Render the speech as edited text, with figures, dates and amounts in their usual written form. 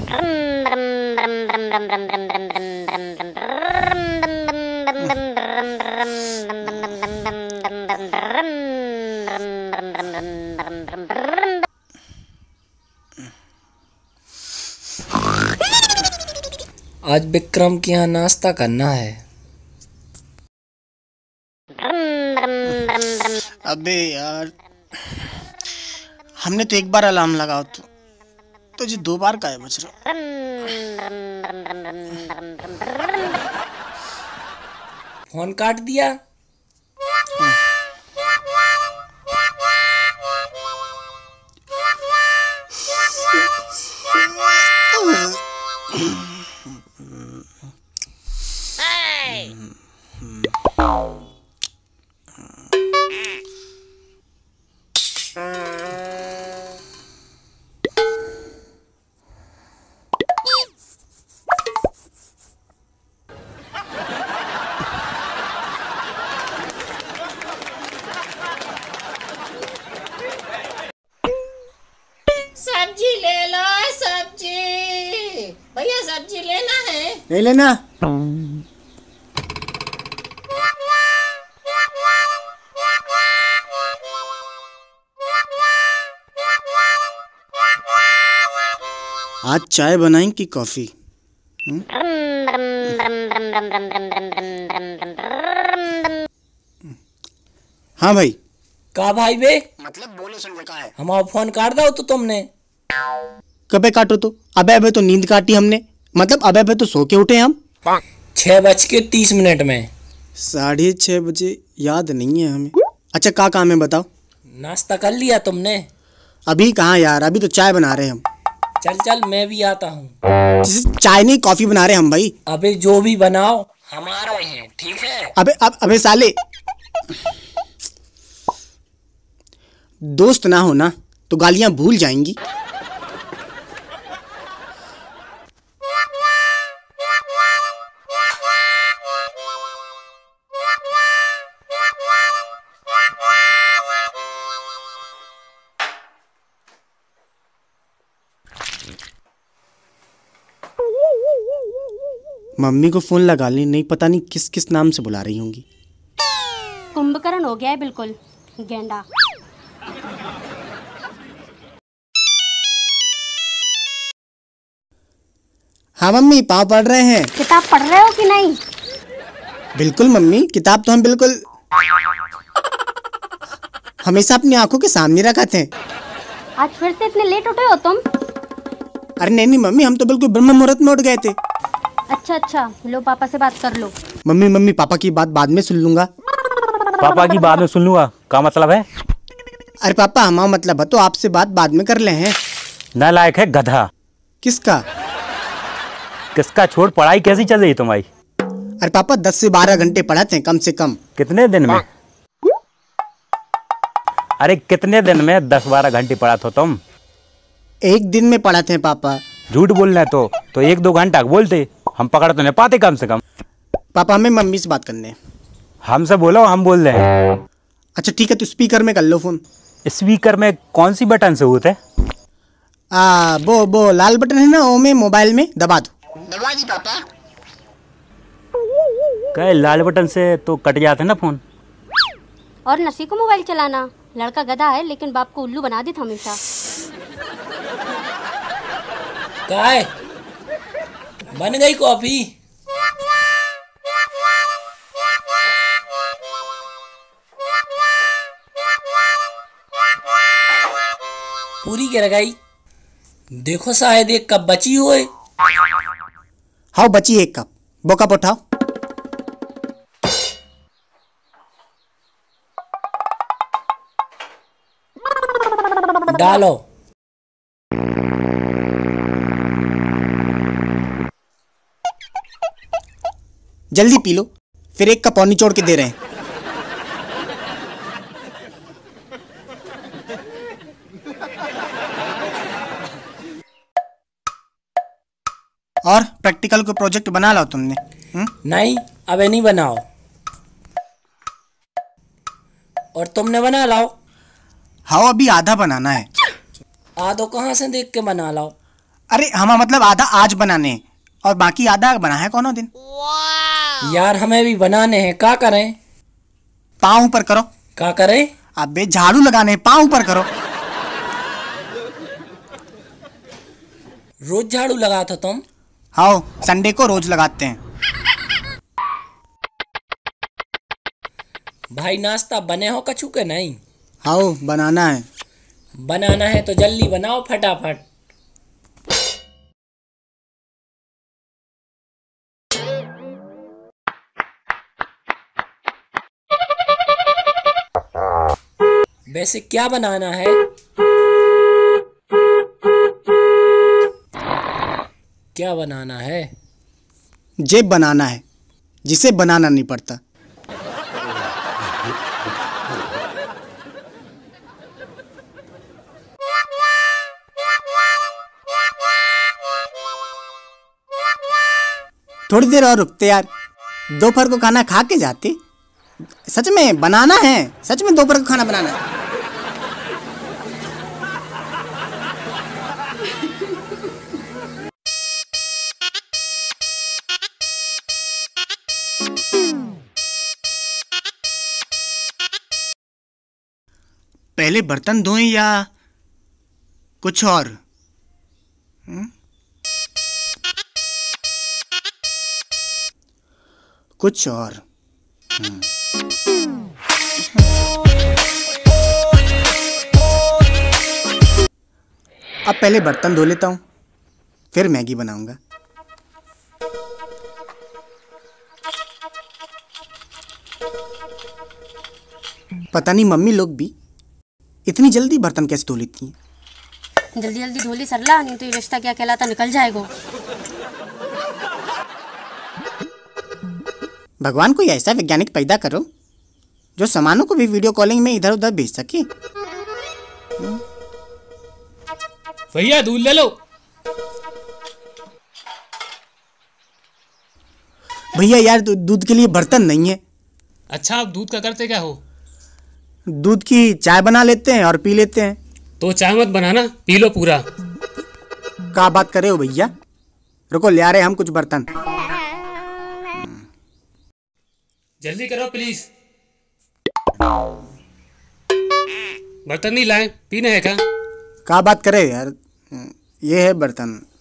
आज विक्रम के यहाँ नाश्ता करना है। अबे यार, हमने तो एक बार अलार्म लगाओ तो तुझे दो बार का है बज रहा। फोन काट दिया। सब्जी ले लो, सब्जी भैया, सब्जी लेना है? नहीं लेना। आज चाय बनाएं कि कॉफी? हाँ भाई। का भाई बे? मतलब बोले सुन का है। हमारा फोन काट दो तो तुमने। कबे काटो तो? अबे अबे तो नींद काटी हमने। मतलब अबे अबे तो सो के उठे हम। 6:30 में। 6:30 बजे याद नहीं है हमें। अच्छा क्या काम है बताओ? नाश्ता कर लिया तुमने? अभी कहाँ यार, अभी तो चाय बना रहे हम। चल चल मैं भी आता हूँ। चाय नहीं कॉफी बना रहे हम भाई। अबे जो भी बनाओ हमारे हैं, ठीक है? अबे साले, दोस्त ना हो ना तो गालियां भूल जाएंगी। मम्मी को फोन लगा ली, नहीं पता नहीं किस किस नाम से बुला रही होंगी। कुंभकर्ण हो गया है बिल्कुल, गेंडा। हाँ मम्मी, पाँव पढ़ रहे हैं। किताब पढ़ रहे हो कि नहीं? बिल्कुल मम्मी, किताब तो हम बिल्कुल हमेशा अपनी आंखों के सामने रखते हैं। आज फिर से इतने लेट उठे हो तुम? अरे नहीं मम्मी, हम तो बिल्कुल ब्रह्म मुहूर्त में उठ गए थे। अच्छा, लो पापा से बात कर लो। मम्मी पापा की बात बाद में सुन लूंगा। पापा की बात में सुन लूंगा क्या मतलब है? अरे पापा, हमारा मतलब है तो आपसे बात बाद में कर ले हैं। नालायक है गधा। किसका? किसका छोड़, पढ़ाई कैसी चल रही तुम्हारी? अरे पापा 10 से 12 घंटे पढ़ाते हैं कम से कम। कितने दिन में? अरे कितने दिन में 10-12 घंटे पढ़ाते हो तुम? एक दिन में पढ़ाते हैं पापा। झूठ बोलना है तो 1-2 घंटा बोलते, हम पकड़ तो नहीं पाते कम से कम। पापा हमें मम्मी से बात करने। हमसे बोलो, हम बोल रहे हैं। अच्छा ठीक है, तो स्पीकर में कर लो फोन। स्पीकर में कौन सी बटन से होते? वो लाल बटन है ना, वो में मोबाइल में दबा दो। दबा दी पापा। क्या लाल बटन से तो कट जाते ना फोन। और नसी को मोबाइल चलाना। लड़का गधा है लेकिन बाप को उल्लू बना देता हमेशा। काय बन गई कॉफी? पूरी गिर गई। देखो शायद एक कप बची हुए। हाँ बची एक कप, वो कप उठाओ। डालो। जल्दी पी लो, फिर एक कप और निचोड़ के दे रहे हैं। और प्रैक्टिकल को प्रोजेक्ट बना लो तुमने? नहीं, अबे नहीं बनाओ। और तुमने बना लाओ। हाँ अभी आधा बनाना है। आधो कहाँ से देख के बना लाओ? अरे हमा मतलब आधा आज बनाने हैं और बाकी आधा बना है कौनो दिन। यार हमें भी बनाने हैं, क्या करें? पाँव ऊपर करो। क्या करें? अबे झाड़ू लगाने हैं, पाँव ऊपर करो। रोज झाड़ू लगाते हो तुम? हाँ, संडे को रोज लगाते हैं। भाई नाश्ता बने हो कछु के नहीं? हाँ, बनाना है। बनाना है तो जल्दी बनाओ फटाफट। वैसे क्या बनाना है? क्या बनाना है? जेब बनाना है, जिसे बनाना नहीं पड़ता। थोड़ी देर और रुकते यार, दोपहर को खाना खा के जाते। सच में बनाना है, सच में दोपहर को खाना बनाना है। पहले बर्तन धोएं या कुछ और? कुछ और। अब पहले बर्तन धो लेता हूँ, फिर मैगी बनाऊंगा। पता नहीं मम्मी लोग भी इतनी जल्दी बर्तन कैसे धो लेती हैं। जल्दी जल्दी धोली सरला, नहीं तो ये रिश्ता क्या कहलाता निकल जाएगा। भगवान कोई ऐसा वैज्ञानिक पैदा करो जो सामानों को भी वीडियो कॉलिंग में इधर उधर भेज सके। भैया दूध ले लो। भैया यार दूध के लिए बर्तन नहीं है। अच्छा, आप दूध का करते क्या हो? दूध की चाय बना लेते हैं और पी लेते हैं। तो चाय मत बनाना, पी लो पूरा। क्या बात करे हो भैया, रुको ले आ रहे हम कुछ बर्तन। जल्दी करो प्लीज। बर्तन नहीं लाए, पीने है क्या? क्या बात करे यार, ये है बर्तन।